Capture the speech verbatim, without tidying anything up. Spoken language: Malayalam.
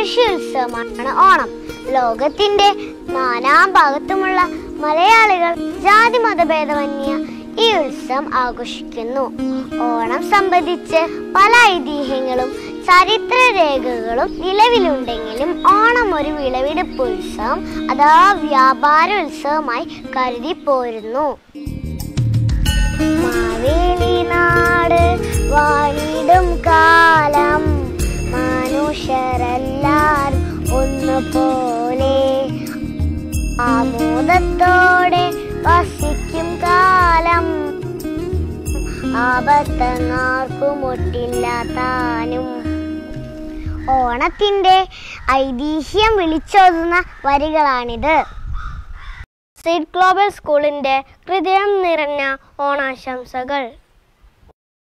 ദേശീയ ഉത്സവമാണ് ഓണം. ലോകത്തിന്റെ നാനാം ഭാഗത്തുമുള്ള മലയാളികൾ ജാതി മതഭേദമന്യേ ഈ ഉത്സവം ആഘോഷിക്കുന്നു. ഓണം സംബന്ധിച്ച് പല ഐതിഹ്യങ്ങളും ചരിത്ര രേഖകളും നിലവിലുണ്ടെങ്കിലും ഓണം ഒരു വിളവെടുപ്പ് ഉത്സവം അഥവാ വ്യാപാര ഉത്സവമായി കരുതി പോരുന്നു. മാവേലി നാട് വാണിടും കാലം മനുഷ്യരെല്ലാരും ഒന്നുപോലെ ആമോദത്തോടെ വസിക്കും കാലം ആപത്തങ്ങാർക്കും ഒട്ടില്ലാത്താനും. ഓണത്തിന്റെ ഐതിഹ്യം വിളിച്ചോതുന്ന വരികളാണിത്. സീഡ് ഗ്ലോബൽ സ്കൂളിന്റെ ഹൃദയം നിറഞ്ഞ ഓണാശംസകൾ.